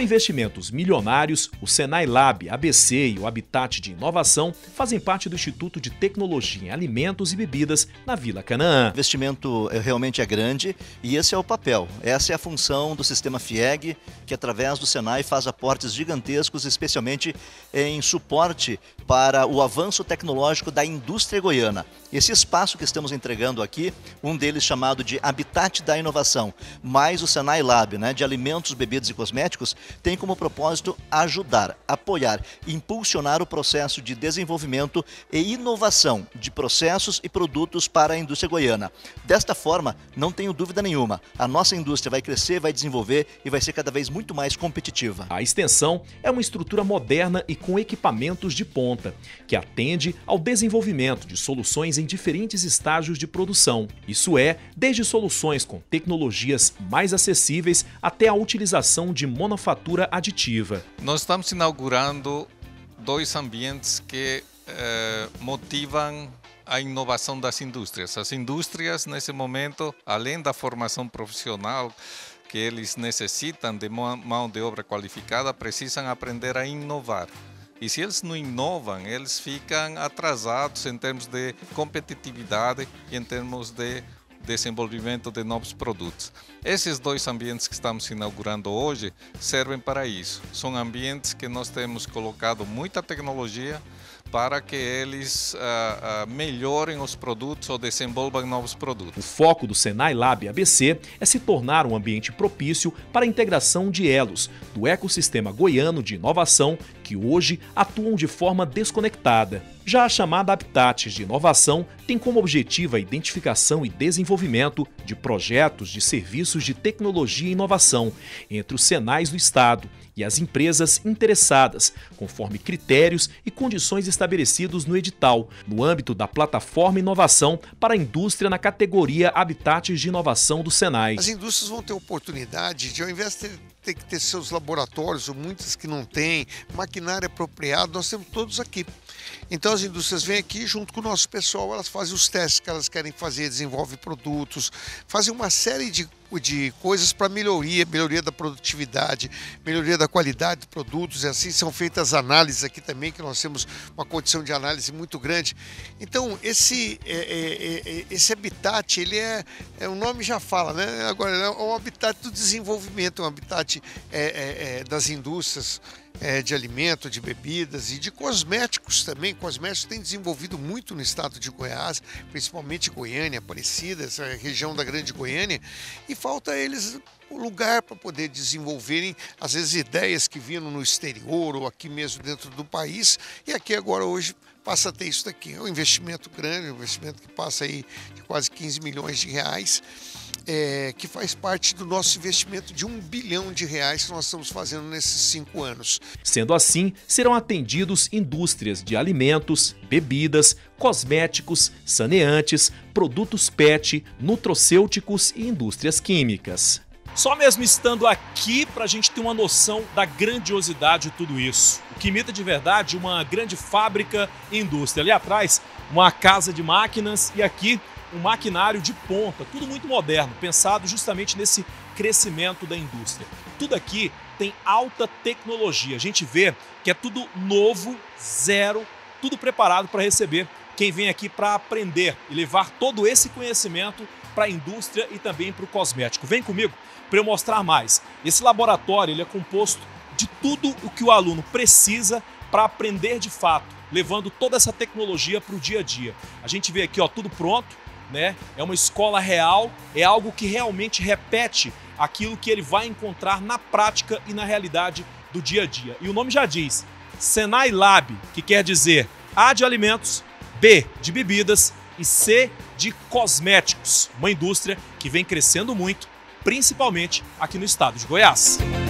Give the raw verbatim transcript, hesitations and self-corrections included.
investimentos milionários, o Senai Lab, A B C e o Habitat de Inovação fazem parte do Instituto de Tecnologia em Alimentos e Bebidas na Vila Canaã. O investimento realmente é grande e esse é o papel, essa é a função do sistema FIEG, que através do Senai faz aportes gigantescos, especialmente em suporte para o avanço tecnológico da indústria goiana. Esse espaço que estamos entregando aqui, um deles chamado de Habitat da Inovação, mais o Senai Lab, né, de alimentos, bebidas e cosméticos, tem como propósito ajudar, apoiar, impulsionar o processo de desenvolvimento e inovação de processos e produtos para a indústria goiana. Desta forma, não tenho dúvida nenhuma, a nossa indústria vai crescer, vai desenvolver e vai ser cada vez muito mais competitiva. A extensão é uma estrutura moderna e com equipamentos de ponta, que atende ao desenvolvimento de soluções em diferentes estágios de produção. Isso é, desde soluções com tecnologias mais acessíveis até a utilização de manufatura aditiva. Nós estamos inaugurando dois ambientes que eh, motivam a inovação das indústrias. As indústrias, nesse momento, além da formação profissional que eles necessitam de mão de obra qualificada, precisam aprender a inovar. E se eles não inovam, eles ficam atrasados em termos de competitividade e em termos de desenvolvimento de novos produtos. Esses dois ambientes que estamos inaugurando hoje servem para isso. São ambientes que nós temos colocado muita tecnologia para que eles uh, uh, melhorem os produtos ou desenvolvam novos produtos. O foco do Senai Lab A B C é se tornar um ambiente propício para a integração de elos do ecossistema goiano de inovação que hoje atuam de forma desconectada. Já a chamada Habitat de Inovação tem como objetivo a identificação e desenvolvimento de projetos de serviços de tecnologia e inovação entre os Senais do Estado e as empresas interessadas, conforme critérios e condições estabelecidos no edital, no âmbito da Plataforma Inovação para a Indústria na categoria Habitats de Inovação do Senai. As indústrias vão ter oportunidade de, ao invés de ter, ter que ter seus laboratórios, ou muitas que não têm, maquinário apropriado, nós temos todos aqui. Então as indústrias vêm aqui junto com o nosso pessoal, elas fazem os testes que elas querem fazer, desenvolvem produtos, fazem uma série de, de coisas para melhoria, melhoria da produtividade, melhoria da qualidade de produtos, e assim são feitas análises aqui também, que nós temos uma condição de análise muito grande. Então esse, é, é, é, esse habitat, ele é, é, o nome já fala, né? Agora é um habitat do desenvolvimento, é um habitat é, é, é, das indústrias, É, de alimento, de bebidas e de cosméticos também. Cosméticos têm desenvolvido muito no estado de Goiás, principalmente Goiânia, Aparecida, essa região da Grande Goiânia, e falta a eles o lugar para poder desenvolverem, às vezes, ideias que vinham no exterior ou aqui mesmo dentro do país, e aqui agora hoje passa a ter isso daqui. É um investimento grande, um investimento que passa aí de quase quinze milhões de reais, É, que faz parte do nosso investimento de um bilhão de reais que nós estamos fazendo nesses cinco anos. Sendo assim, serão atendidos indústrias de alimentos, bebidas, cosméticos, saneantes, produtos pet, nutrocêuticos e indústrias químicas. Só mesmo estando aqui para a gente ter uma noção da grandiosidade de tudo isso. O que imita de verdade uma grande fábrica e indústria. Ali atrás, uma casa de máquinas e aqui um maquinário de ponta, tudo muito moderno, pensado justamente nesse crescimento da indústria. Tudo aqui tem alta tecnologia, a gente vê que é tudo novo, zero, tudo preparado para receber quem vem aqui para aprender e levar todo esse conhecimento para a indústria e também para o cosmético. Vem comigo para eu mostrar mais. Esse laboratório ele é composto de tudo o que o aluno precisa para aprender de fato, levando toda essa tecnologia para o dia a dia. A gente vê aqui, ó, tudo pronto. Né? É uma escola real, é algo que realmente repete aquilo que ele vai encontrar na prática e na realidade do dia a dia. E o nome já diz, Senai Lab, que quer dizer A de alimentos, B de bebidas e C de cosméticos. Uma indústria que vem crescendo muito, principalmente aqui no estado de Goiás.